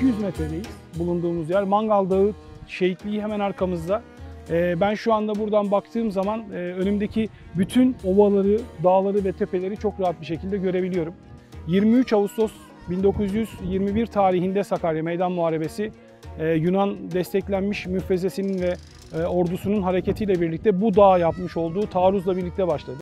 200 metredeyiz bulunduğumuz yer. Mangal Dağı şehitliği hemen arkamızda. Ben şu anda buradan baktığım zaman önümdeki bütün ovaları, dağları ve tepeleri çok rahat bir şekilde görebiliyorum. 23 Ağustos 1921 tarihinde Sakarya Meydan Muharebesi Yunan desteklenmiş müfrezesinin ve ordusunun hareketiyle birlikte bu dağa yapmış olduğu taarruzla birlikte başladı.